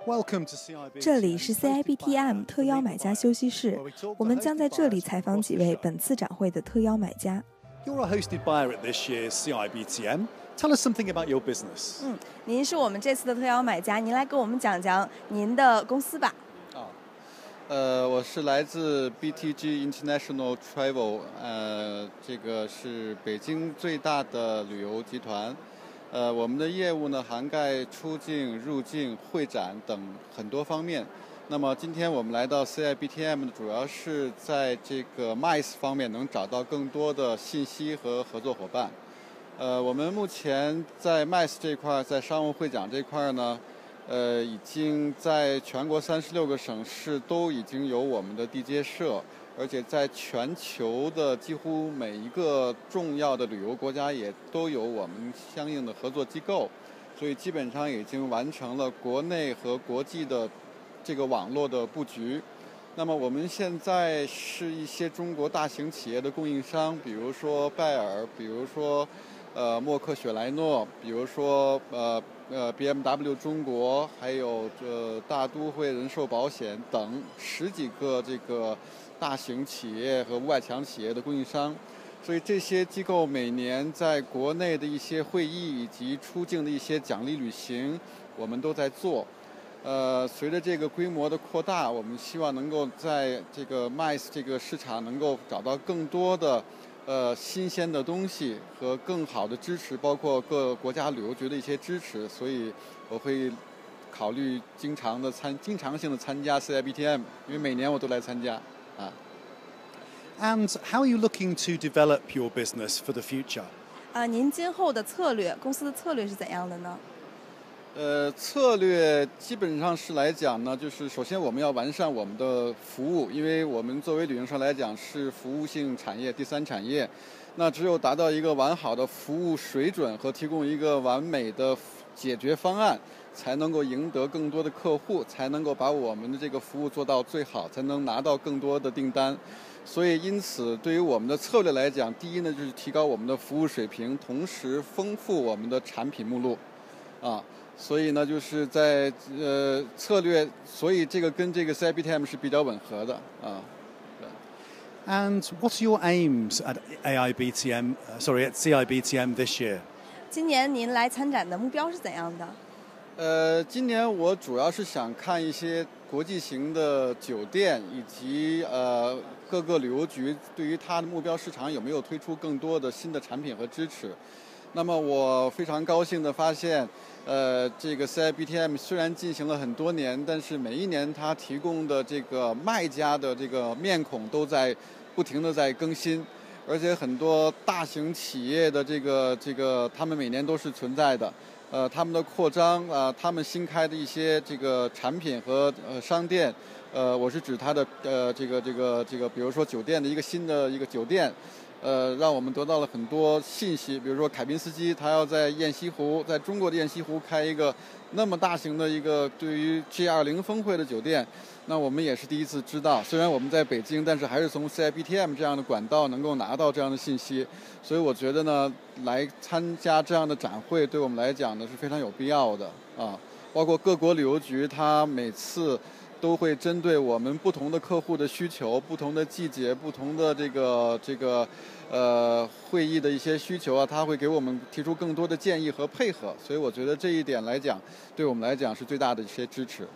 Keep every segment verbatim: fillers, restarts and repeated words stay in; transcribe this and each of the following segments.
Welcome to C I B T M 这里是 C I B T M 特邀买家休息室，我们将在这里采访几位本次展会的特邀买家。 You're a hosted buyer at this year's C I B T M. Tell us something about your business. 嗯，您是我们这次的特邀买家，您来给我们讲讲您的公司吧。 啊，呃，我是来自 B T G International Travel， 呃，这个是北京最大的旅游集团。呃，我们的业务呢涵盖出境、入境、会展等很多方面。那么今天我们来到 C I B T M 主要是在这个 M I C E 方面能找到更多的信息和合作伙伴。呃，我们目前在 M I C E 这块，在商务会展这块呢，呃，已经在全国三十六个省市都已经有我们的地接社。而且在全球的几乎每一个重要的旅游国家也都有我们相应的合作机构，所以基本上已经完成了国内和国际的这个网络的布局。那么我们现在是一些中国大型企业的供应商，比如说拜耳，比如说呃默克雪莱诺，比如说呃呃 B M W 中国，还有这大都会人寿保险等十几个这个大型企业和外强企业的供应商，所以这些机构每年在国内的一些会议以及出境的一些奖励旅行，我们都在做。呃，随着这个规模的扩大，我们希望能够在这个 M I C E 这个市场能够找到更多的呃新鲜的东西和更好的支持，包括各国家旅游局的一些支持，所以我会考虑经常的参经常性的参加 C I B T M， 因为每年我都来参加。啊 And how are you looking to develop your business for the future? 啊，您今后的策略，公司的策略是怎样的呢？ 呃，策略基本上是来讲呢，就是首先我们要完善我们的服务，因为我们作为旅行社来讲是服务性产业、第三产业，那只有达到一个完好的服务水准和提供一个完美的解决方案，才能够赢得更多的客户，才能够把我们的这个服务做到最好，才能拿到更多的订单。所以因此对于我们的策略来讲，第一呢就是提高我们的服务水平，同时丰富我们的产品目录啊。所以呢就是在呃策略，所以这个跟这个 C I B T M 是比较吻合的啊。 And what are your aims at A I B T M, uh, sorry, at C I B T M this year? 今年您来参展的目标是怎样的？ 呃，今年我主要是想看一些国际型的酒店，以及呃各个旅游局对于它的目标市场有没有推出更多的新的产品和支持。那么我非常高兴地发现，呃，这个 C I B T M 虽然进行了很多年，但是每一年它提供的这个卖家的这个面孔都在不停地在更新，而且很多大型企业的这个这个他们每年都是存在的。呃，他们的扩张啊、呃，他们新开的一些这个产品和呃商店，呃，我是指它的呃这个这个这个，比如说酒店的一个新的一个酒店，呃，让我们得到了很多信息。比如说凯宾斯基，他要在雁西湖，在中国的雁西湖开一个那么大型的一个对于 G 二十 峰会的酒店，那我们也是第一次知道。虽然我们在北京，但是还是从 C I B T M 这样的管道能够拿到这样的信息。所以我觉得呢，来参加这样的展会对我们来讲呢是非常有必要的啊。包括各国旅游局，它每次都会针对我们不同的客户的需求、不同的季节、不同的这个这个呃会议的一些需求啊，它会给我们提出更多的建议和配合。所以我觉得这一点来讲，对我们来讲是最大的一些支持。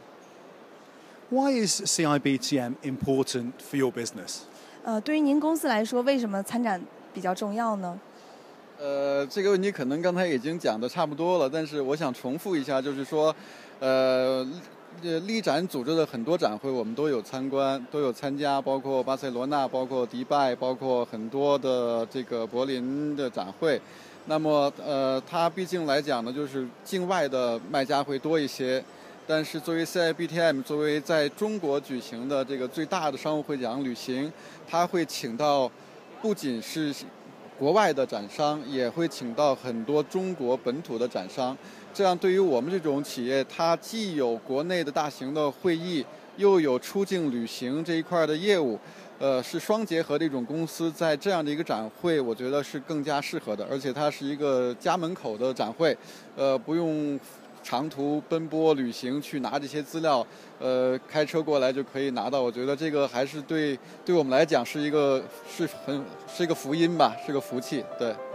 Why is C I B T M important for your business? 呃，对于您公司来说，为什么参展比较重要呢？ 呃，这个问题可能刚才已经讲的差不多了，但是我想重复一下，就是说，呃，力展组织的很多展会我们都有参观，都有参加，包括巴塞罗那，包括迪拜，包括很多的这个柏林的展会。那么，呃，它毕竟来讲呢，就是境外的卖家会多一些。但是作为 C I B T M 作为在中国举行的这个最大的商务会展旅行，它会请到不仅是国外的展商，也会请到很多中国本土的展商。这样对于我们这种企业，它既有国内的大型的会议，又有出境旅行这一块的业务，呃，是双结合的一种公司，在这样的一个展会，我觉得是更加适合的。而且它是一个家门口的展会，呃，不用长途奔波旅行去拿这些资料，呃，开车过来就可以拿到。我觉得这个还是对对我们来讲是一个是很是一个福音吧，是个福气，对。